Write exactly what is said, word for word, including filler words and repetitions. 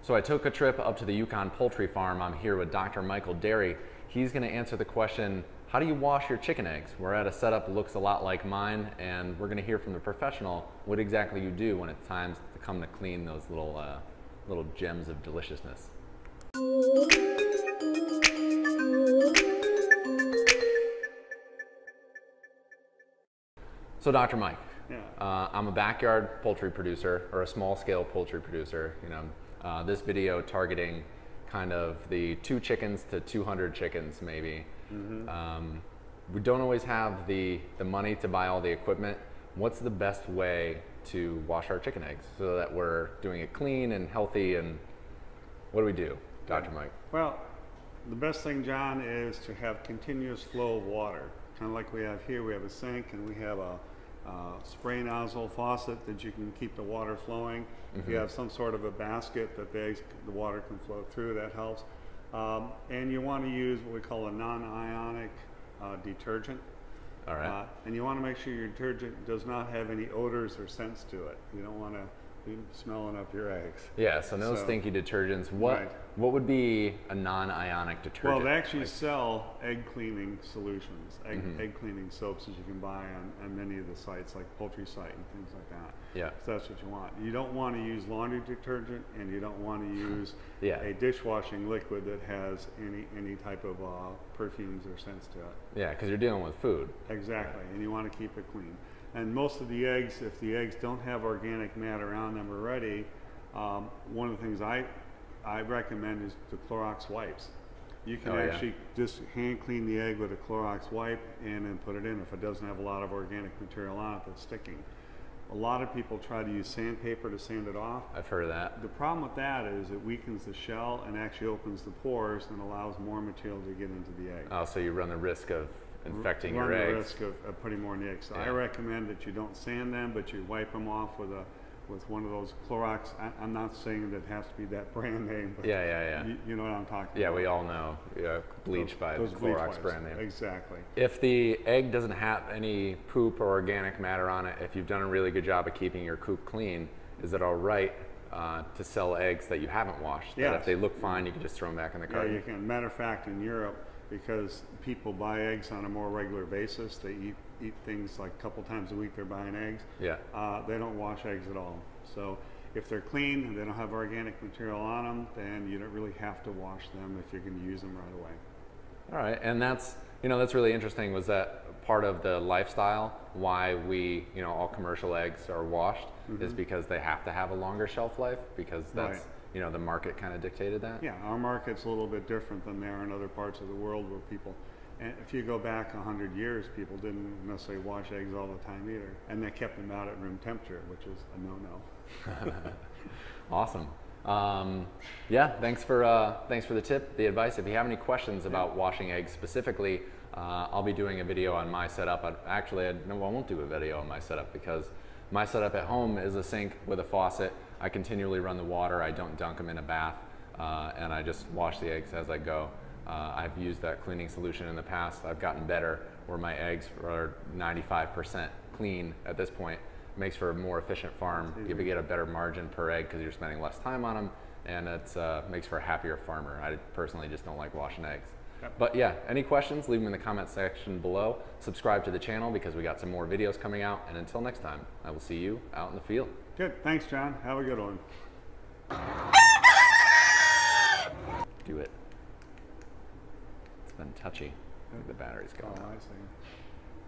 So I took a trip up to the Yukon poultry farm. I'm here with Doctor Michael Derry. He's going to answer the question, how do you wash your chicken eggs? We're at a setup that looks a lot like mine, and we're going to hear from the professional what exactly you do when it's time to come to clean those little, uh, little gems of deliciousness. So Doctor Mike, yeah. uh, I'm a backyard poultry producer, or a small scale poultry producer. You know, uh, this video targeting kind of the two chickens to two hundred chickens maybe. Mm-hmm. um, we don't always have the, the money to buy all the equipment. What's the best way to wash our chicken eggs so that we're doing it clean and healthy, and what do we do, Doctor Mike? Well, the best thing, John, is to have continuous flow of water. Kind of like we have here, we have a sink and we have a uh, spray nozzle faucet that you can keep the water flowing. Mm-hmm. If you have some sort of a basket that the, eggs, the water can flow through, that helps. Um, and you want to use what we call a non-ionic uh, detergent. All right. Uh, and you want to make sure your detergent does not have any odors or scents to it. You don't want to be smelling up your eggs. Yeah, so no so, stinky detergents. What right. what would be a non-ionic detergent? Well, they actually like, sell egg cleaning solutions, egg, mm-hmm. egg cleaning soaps that you can buy on, on many of the sites, like Poultry Site and things like that. Yeah. So that's what you want. You don't want to use laundry detergent, and you don't want to use yeah. a dishwashing liquid that has any any type of uh, perfumes or scents to it. Yeah, because you're dealing with food. Exactly, and you want to keep it clean. And most of the eggs, if the eggs don't have organic matter on them already, um, one of the things I I recommend is the Clorox wipes. You can oh, actually yeah. just hand clean the egg with a Clorox wipe and then put it in if it doesn't have a lot of organic material on it that's sticking. A lot of people try to use sandpaper to sand it off. I've heard of that. The problem with that is it weakens the shell and actually opens the pores and allows more material to get into the egg. Oh, so you run the risk of infecting run your the eggs. risk of, of putting more in the eggs. So yeah. I recommend that you don't sand them, but you wipe them off with a with one of those Clorox. I, I'm not saying that it has to be that brand name, but yeah, yeah, yeah. You, you know what I'm talking yeah, about. Yeah, we all know. Yeah, bleach those, by those the bleach Clorox wipes. brand name. Exactly. If the egg doesn't have any poop or organic matter on it, if you've done a really good job of keeping your coop clean, is it all right uh, to sell eggs that you haven't washed? Yeah. That if they look fine, you can just throw them back in the carton? Yeah, you can. Matter of fact, in Europe, because people buy eggs on a more regular basis, they eat eat things like a couple times a week. They're buying eggs. Yeah. Uh, they don't wash eggs at all. So if they're clean and they don't have organic material on them, then you don't really have to wash them if you're going to use them right away. All right, and that's you know that's really interesting. Was that part of the lifestyle? Why we you know all commercial eggs are washed mm-hmm. is because they have to have a longer shelf life, because that's. Right. You know, the market kind of dictated that? Yeah, our market's a little bit different than they are in other parts of the world where people, and if you go back a hundred years, people didn't necessarily wash eggs all the time either. And they kept them out at room temperature, which is a no-no. Awesome. Um, yeah, thanks for, uh, thanks for the tip, the advice. If you have any questions about washing eggs specifically, uh, I'll be doing a video on my setup. I'd, actually, I, no, I won't do a video on my setup because my setup at home is a sink with a faucet. I continually run the water. I don't dunk them in a bath, uh, and I just wash the eggs as I go. Uh, I've used that cleaning solution in the past. I've gotten better, where my eggs are ninety-five percent clean at this point. It makes for a more efficient farm. You get a better margin per egg because you're spending less time on them, and it uh, makes for a happier farmer. I personally just don't like washing eggs. Yep. But yeah, any questions, leave them in the comment section below. Subscribe to the channel because we got some more videos coming out. And until next time, I will see you out in the field. Good. Thanks, John. Have a good one. Do it. It's been touchy. I think the battery's going Oh, out. I see.